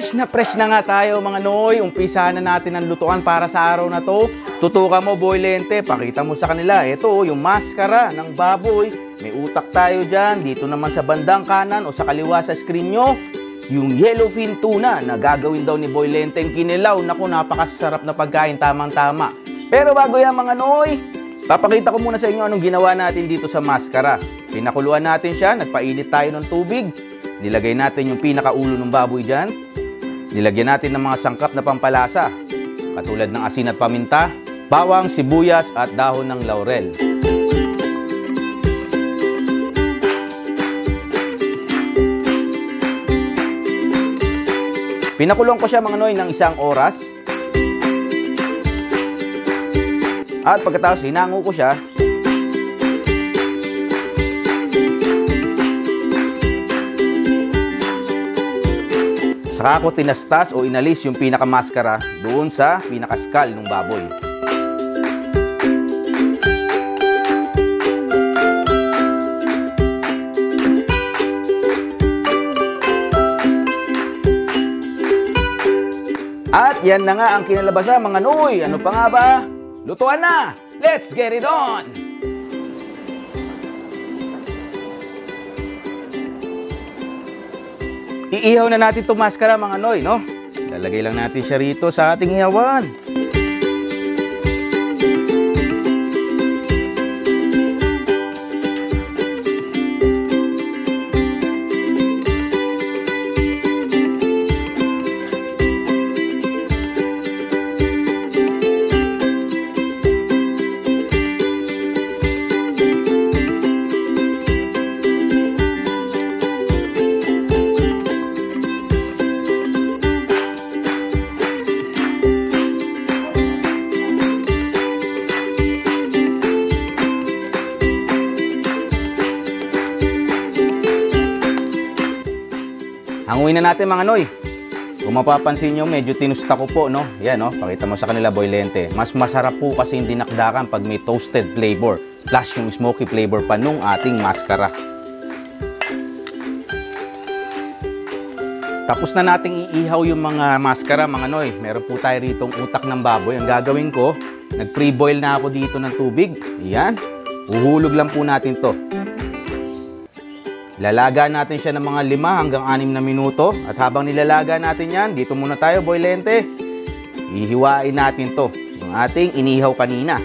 fresh na nga tayo mga Noy. Umpisahan na natin ang lutuan para sa araw na to. Tutukan mo Boy Lente, pakita mo sa kanila. Ito yung maskara ng baboy. May utak tayo dyan. Dito naman sa bandang kanan o sa kaliwa sa screen nyo, yung yellowfin tuna na gagawin daw ni Boy Lente ang kinilaw. Naku, napakasarap na pagkain, tamang-tama. Pero bago yan mga Noy, papakita ko muna sa inyo anong ginawa natin dito sa maskara. Pinakuluan natin siya, nagpainit tayo ng tubig. Nilagay natin yung pinakaulo ng baboy dyan. Nilagyan natin ng mga sangkap na pampalasa, katulad ng asin at paminta, bawang, sibuyas at dahon ng laurel. Pinakulong ko siya mga Noy ng 1 oras. At pagkatapos hinango ko siya, saka ako tinastas o inalis yung pinakamaskara doon sa pinakaskal ng baboy. At yan na nga ang kinalabasan mga Noy. Ano pa nga ba? Lutuan na! Let's get it on! Iihaw na natin itong maskara mga Noy, no? Lalagay lang natin siya rito sa ating ihawan. Hanguin na natin mga Noy. Kung mapapansin nyo, medyo tinusta ko po, no? Yan, no? Pakita mo sa kanila, Boy Lente. Mas masarap po kasi yung dinakdakan pag may toasted flavor. Plus yung smoky flavor pa nung ating maskara. Tapos na nating iihaw yung mga maskara, mga Noy. Meron po tayo ritong utak ng baboy. Ang gagawin ko, nag-pre-boil na ako dito ng tubig. Yan. Uhulog lang po natin to. Lalaga natin siya ng mga 5 hanggang 6 na minuto. At habang nilalaga natin yan, dito muna tayo Boy Lente. Ihiwain natin to, yung ating inihaw kanina.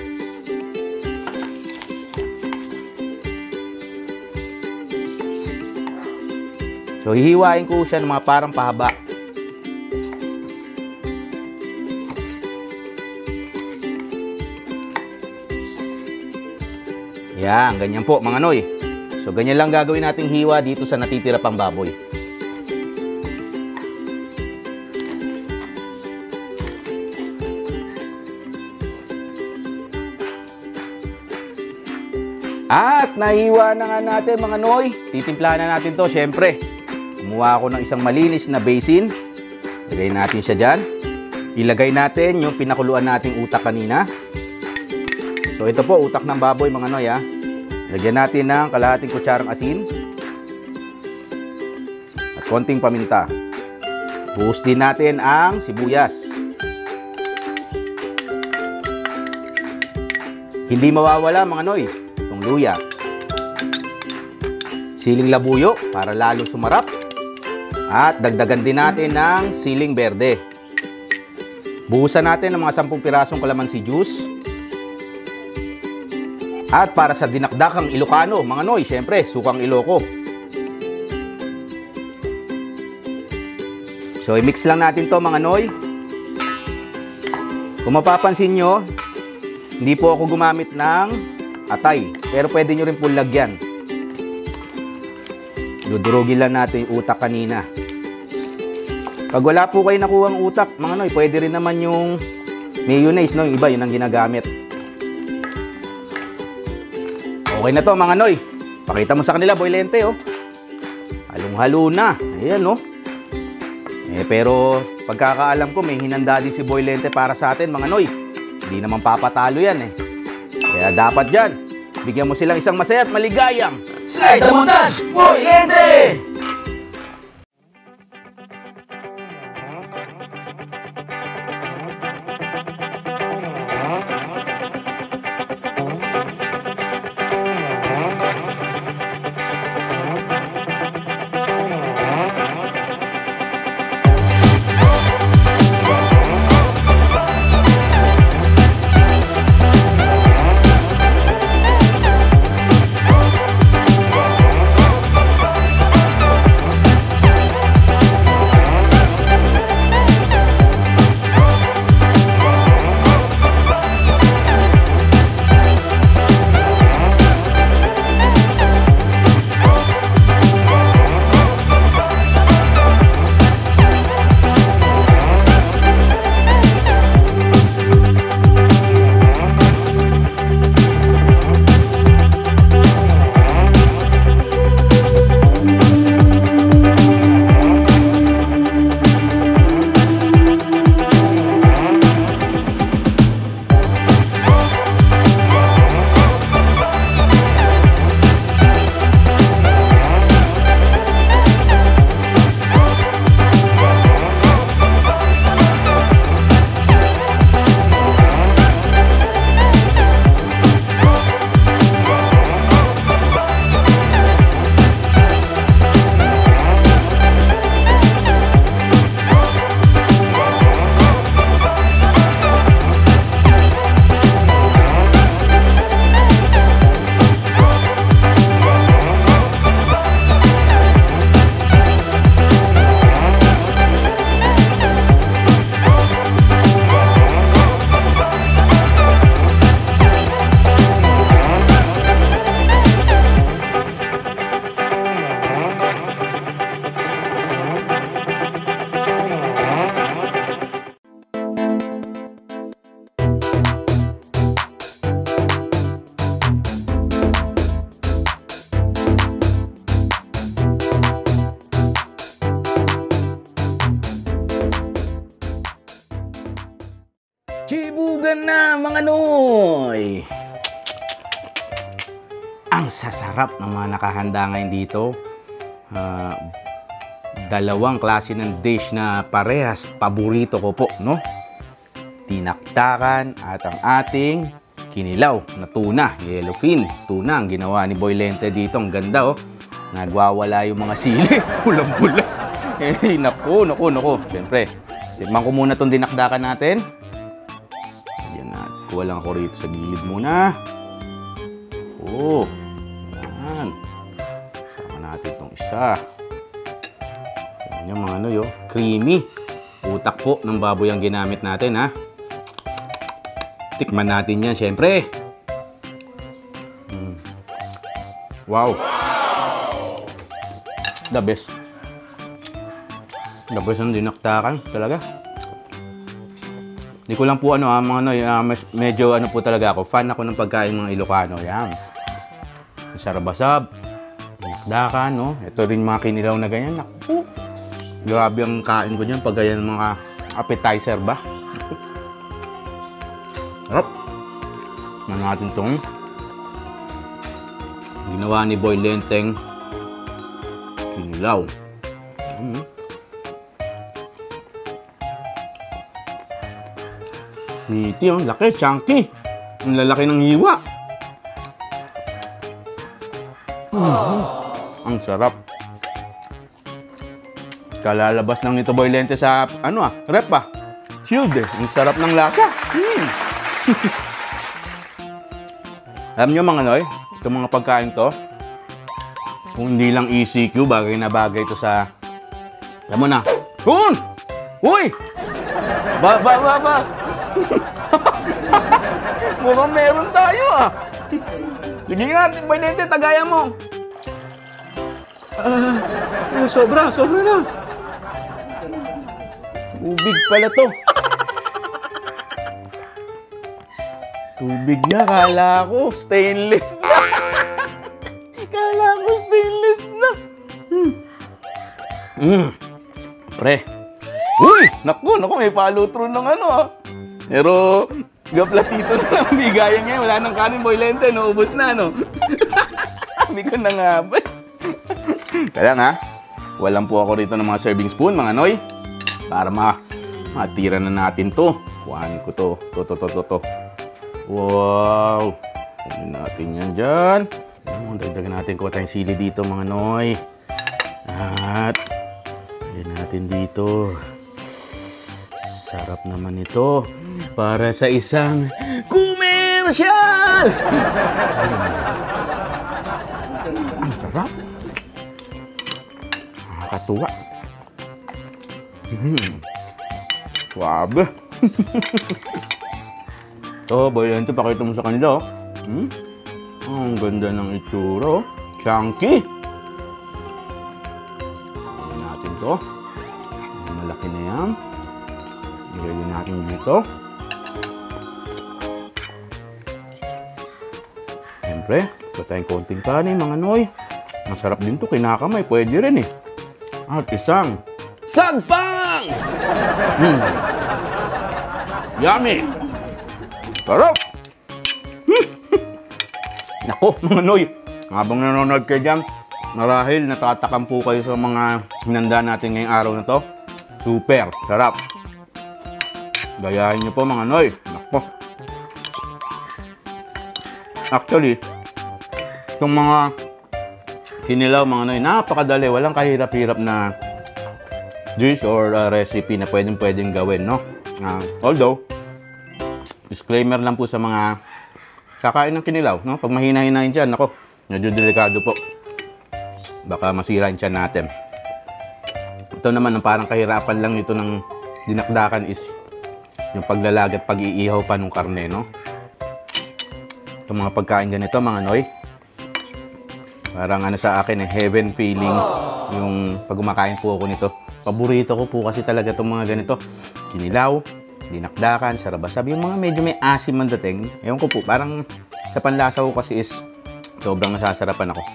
So hihiwain ko siya ng mga parang pahaba. Yan, ganyan po mga Noy. So, ganyan lang gagawin nating hiwa dito sa natitira pang baboy. At nahiwa na nga natin mga Noy. Titimplahan na natin to, syempre. Kumuha ako ng isang malinis na basin. Lagay natin siya dyan. Ilagay natin yung pinakuluan nating utak kanina. So, ito po, utak ng baboy mga Noy, ha. Lagyan natin ng kalahating kutsarang asin at konting paminta. Buhos din natin ang sibuyas. Hindi mawawala mga Noy, itong luya. Siling labuyo para lalo sumarap. At dagdagan din natin ng siling berde. Buhusan natin ng mga 10 pirasong kalamansi juice. At para sa dinakdakang Ilocano, mga Noy, syempre, sukang Iloco. So, i-mix lang natin to mga Noy. Kung mapapansin nyo, hindi po ako gumamit ng atay. Pero pwede nyo rin po lagyan. Dudurugin lang natin yung utak kanina. Pag wala po kayo nakuhang utak, mga Noy, pwede rin naman yung mayonnaise, no? Yung iba, yun ang ginagamit. Okay na to mga Noy. Pakita mo sa kanila Boy Lente, oh. Halong-halo na. Ayan, oh. Pero pagkakaalam ko may hinanda din si Boy Lente para sa atin mga Noy. Hindi naman papatalo yan eh. Kaya dapat dyan, bigyan mo silang isang masaya at maligayang Slide the Montage, Boy Lente! mga Noy! Ang sasarap ng mga nakahanda ngayon dito. Dalawang klase ng dish na parehas paborito ko po, no? Tinaktakan at ang ating kinilaw na tuna, yellowfin tuna ang ginawa ni Boy Lente dito. Ang ganda, oh. Nagwawala yung mga sili. Pulang-pula. Eh, naku. Siyempre, tikman ko muna itong dinakdakan natin. Ayan na. Kuha lang ako rito sa gilid muna. Oh. Ayan. Sama natin itong isa. Ayan yung mga ano yun. Creamy. Utak po ng baboy ang ginamit natin, ha. Tikman natin yan, siyempre. Wow. The best. The best ang dinakdakan talaga. Hindi ko lang po mga ano, medyo ano po talaga ako. Fan ako ng pagkain mga Ilocano. Yan. Sarabasab. Dinakdakan, no? Ito rin mga kinilaw na ganyan. Naku. Grabe ang kain ko dyan pag ganyan mga appetizer ba? Sarap. Tignan natin itong ginawa ni Boy Lenteng kinilaw. Meaty, laki, chunky. Ang lalaki ng hiwa. Ang sarap. Kalalabas lang nito Boy Lente sa rep chilled eh. Ang sarap ng lasa. Alam nyo mga Noy, itong mga pagkain to, kung hindi lang ECQ, bagay na bagay ito sa, alam mo na, Kun! Uy! Ba! Mukhang meron tayo Sige nga, Boy Lente, tagayan mo. Sobra na. Tubig pala to. Tubig na, kala ko stainless na. Pre. Uy! Naku, may palutro ng Pero, gaplatito na lang. Bigayan ngayon. Wala nang kanin, Boy Lente. Naubos na, Sabi ko na nga ba. Kaya nga, walang po ako rito ng mga serving spoon, mga Noy. Para matira na natin to. Kuhanin ko to. To. Wow! Kunin natin yan dyan. Dagdagan natin kuha tayong sili dito, mga Noy. At, yan natin dito. Sarap naman ito. Para sa isang komersyal! Ang sarap. Nakakatuwa. Suabe. Ito, Boy Lente, pakita mo sa kanila, ang ganda ng itsura, chunky. Lagyan natin to. Malaki na yan. Lagyan natin dito. Siyempre, ito tayong konting kanin, mga Noy. Masarap din to, kinakamay. Pwede rin At isang sagpang! Yummy! Sarap! Nako, mga Noy, habang nanonood kayo dyan, marahil natatakam po kayo sa mga hinanda natin ngayong araw na to. Super! Sarap! Gayahin nyo po, mga Noy. Nako! Actually, itong mga kinilaw, mga Noy, napakadali. Walang kahirap-hirap na dish or recipe na pwedeng gawin, no? Although, disclaimer lang po sa mga kakain ng kinilaw, no? Pag mahina-hinahin dyan, ako, medyo delikado po. Baka masira yung tiyan natin. Ito naman, ang parang kahirapan lang nito ng dinakdakan is yung paglalag at pag-iihaw pa ng karne, no? Itong mga pagkain ganito, mga Noy, parang sa akin, heaven feeling yung pag kumakain po ako nito. Paborito ko po kasi talaga itong mga ganito. Kinilaw, dinakdakan, sarabasab. Yung mga medyo may asim ang dating. Ewan ko po, parang sa panlasa ko kasi is sobrang nasasarapan ako.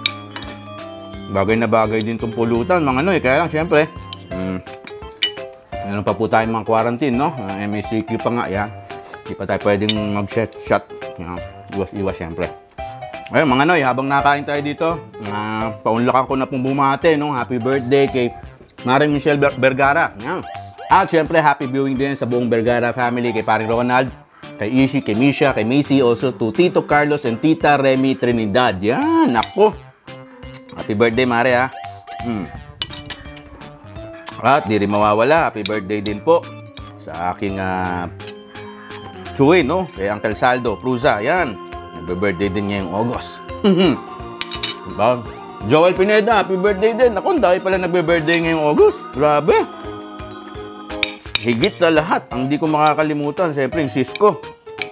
Bagay na bagay din itong pulutan, mga Noy. Kaya lang, syempre, Meron pa po tayong mga quarantine, no? MSCQ pa nga, yan. Hindi pa tayo pwedeng mag-shot. Iwas-iwas, syempre. Ayun, mga Noy, habang nakain tayo dito, paunlakan ko na pong bumate, no? Happy birthday kay Maring Michelle Vergara. Yan. At syempre, happy viewing din sa buong Vergara family, kay Paring Ronald, kay Ishi, kay Misha, kay Macy, also to Tito Carlos and Tita Remy Trinidad. Yan, ako. Happy birthday, Mare, ha? At di rin mawawala, happy birthday din po sa aking Chuy, no? Kay Uncle Saldo Prusa, yan. Nagbe-birthday din ngayong August. Diba? Joel Pineda, happy birthday din. Ako, dahil pala nagbe-birthday ngayong August. Grabe. Higit sa lahat, ang di ko makakalimutan, siyempre yung sis ko.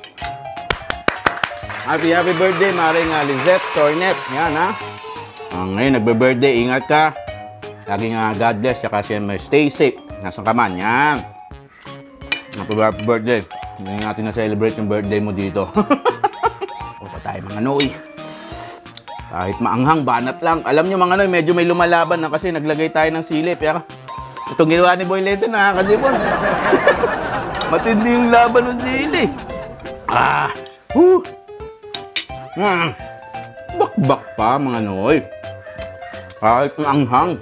Happy birthday, Maring Lizette Sornet. Yan, ha? Ngayon, nagbe-birthday, ingat ka. Laging God bless, tsaka siyempre stay safe. Nasaan ka man, yan. Happy birthday. Hindi natin na-celebrate yung birthday mo dito. O pa tayo, mga Noy. Kahit maanghang, banat lang. Alam nyo, mga Noy, medyo may lumalaban na kasi naglagay tayo ng sili. Pero itong ginawa ni Boy Lente, nakakasipon. Matindi yung laban ng sili. Bakbak pa, mga Noy. Kahit maanghang.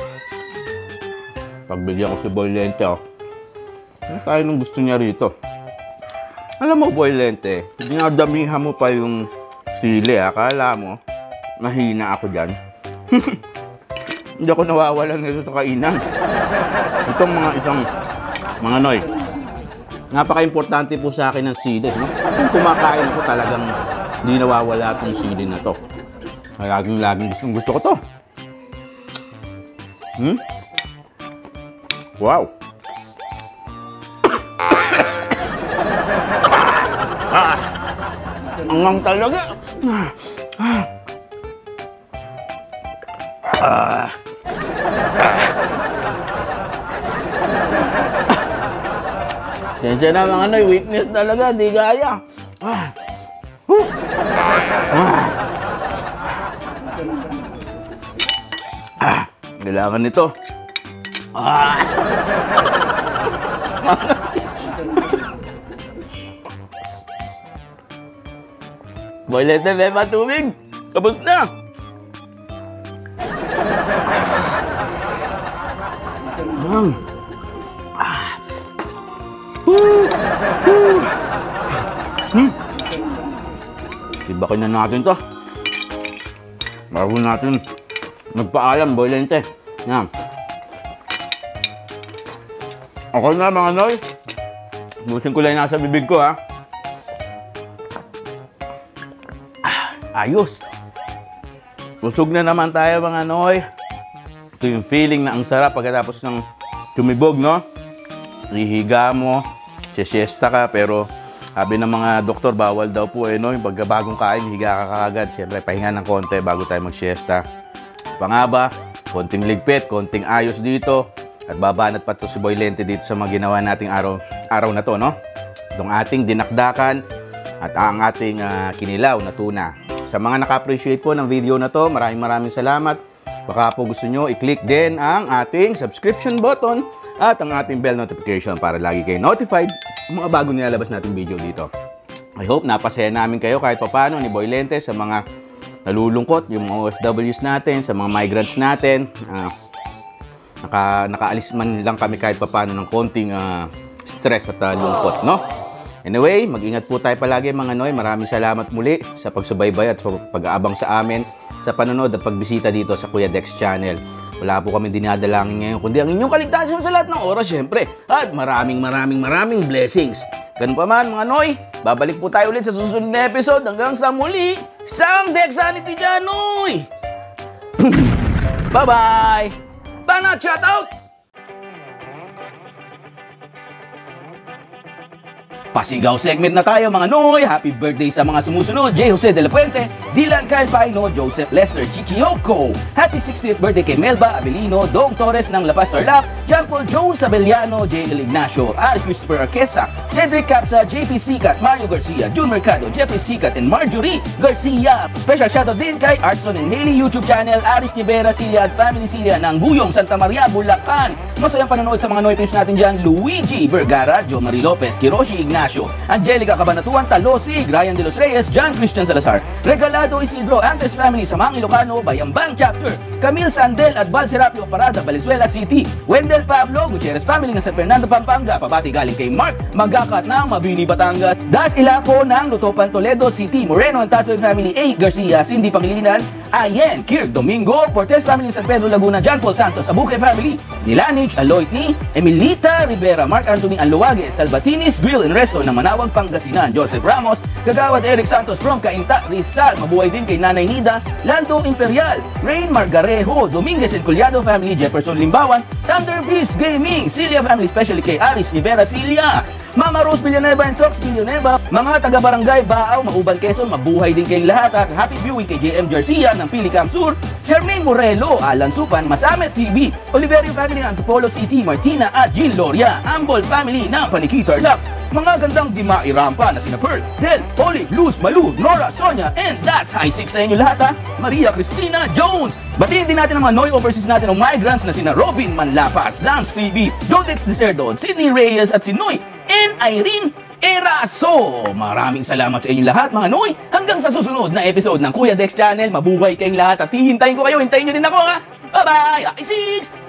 Pagbigyan ko si Boy Lente, oh. Ano tayo nung gusto niya rito? Alam mo, Boy Lente, dinadamihan mo pa yung sili, akala mo, mahina ako dyan. Hindi ako nawawalan nito sa kainan. Itong mga Noy, napaka-importante po sa akin ng sili, no? Kung kumakain ako, talagang hindi nawawala itong sili na to. Laging gusto ko to. Wow! Angang talaga! Sensya na, mga Noy, weakness talaga, di gaya. Kailangan nito. Boy Lente, may patubig. Tapos na. Tibakin na natin to. Bago natin magpaalam, Boy Lente. Yan. Okay na, mga Noy. Busin ko lang yung nasa bibig ko, ha. Ayos. Busog na naman tayo, mga Noy. Ito yung feeling na ang sarap pagkatapos ng tumibog, no? Ihiga mo, siesta ka, pero sabi ng mga doktor, bawal daw po, no? Yung pagkabagong kain, higa ka kaagad. Siyempre, pahinga ng konti bago tayo mag-siesta. Pangaba, konting ligpit, konting ayos dito. At babanat pa to si Boy Lente dito sa mga ginawa nating araw na to, no? Itong ating dinakdakan at ang ating kinilaw na tuna. Sa mga naka-appreciate po ng video na to, maraming salamat. Baka po gusto nyo i-click din ang ating subscription button at ang ating bell notification para lagi kayo notified ng mga bagong nilalabas nating video dito. I hope napasaya namin kayo kahit papano ni Boy Lente sa mga nalulungkot, yung mga OFWs natin, sa mga migrants natin. Nakaalis man lang kami kahit papano ng konting stress at lungkot, no? Anyway, mag-ingat po tayo palagi, mga Noy. Maraming salamat muli sa pagsubaybay at pag-aabang sa amin sa panonood at pagbisita dito sa Kuya Dex Channel. Wala po kami dinadalangin ngayon, kundi ang inyong kaligtasan sa lahat ng oras, syempre. At maraming blessings. Ganun pa man, mga Noy, babalik po tayo ulit sa susunod na episode. Hanggang sa muli, sang Dexanity dyan, Noy! Bye-bye! Banat, shout out! Pasigaw segment na tayo mga Noy. Happy birthday sa mga sumusunod. J. Jose de la Puente, Dylan Kyle Paino, Joseph Lester Chichioko. Happy 60th birthday kay Melba Abelino, Dong Torres ng La Paz Tarlac, John Paul Jones Abeliano, J. El Ignacio, Al Christopher Arquesa, Cedric Capsa, JP Sikat, Mario Garcia, Jun Mercado, Jeffrey Sikat, and Marjorie Garcia. Special shoutout din kay Artson and Haley YouTube channel, Aris Nivera, Cilia at Family Cilia ng Buyong, Santa Maria, Bulacan. Masayang panonood sa mga Noy Pimps natin dyan, Luigi Vergara, Jo Marie Lopez, Kiroshi Ignacio, Angelica Cabanatuan, Talosig, Ryan De Los Reyes, John Christian Salazar, Regalado Isidro, Antes Family, Samang Ilocano, Bayambang Chapter, Camille Sandel at Val Serapio Parada, Valenzuela City, Wendell Pablo, Gutierrez Family ng San Fernando, Pampanga, pabati galing kay Mark Magakat ng Mabini, Batangas, Das Ilapo ng Lutopan, Toledo City, Moreno and Tatoy Family, A. Garcia, Cindy Pangilinan, Ayen, Kirk Domingo, Portes Family ng San Pedro Laguna, John Paul Santos, Abuque Family, Nilanich, Aloy ni, Emilita Rivera, Mark Anthony Anluwague, Salbatinis Grill and Resto ng Manawag, Pangasinan, Joseph Ramos, Kagawad Eric Santos from Cainta, Rizal, mabuhay din kay Nanay Nida, Lando Imperial, Rain Margarejo, Dominguez and Collado Family, Jefferson Limbawan, Thunder Beast Gaming, Cilia Family, especially kay Aris Rivera Cilia, Mama Rose Villanueva and Trox Villanueva, mga taga-barangay Baaw, Mauban, Quezon, mabuhay din kayong lahat at happy viewing kay JM Garcia ng Pilicam Sur, Charmaine Morelo, Alan Supan, Masame TV, Oliverio Family ng Antipolo City, Martina at Jean Loria, Ambol Family ng Paniki Tarlac, mga gandang Dimai Rampa na sina Pearl, Del, Olive, Luz, Malu, Nora, Sonia, and that's high six sa inyo lahat ha, Maria Cristina Jones. Batiin din natin ang mga Noy overseas natin ng migrants na sina Robin Manlapas, Zams TV, Jodex Deserdo, Sydney Reyes at si Noy and Irene Eraso. Maraming salamat sa inyong lahat mga Noy. Hanggang sa susunod na episode ng Kuya Dex Channel, mabuhay kayong lahat at hihintayin ko kayo. Hintayin nyo din ako ha. Bye-bye! High six!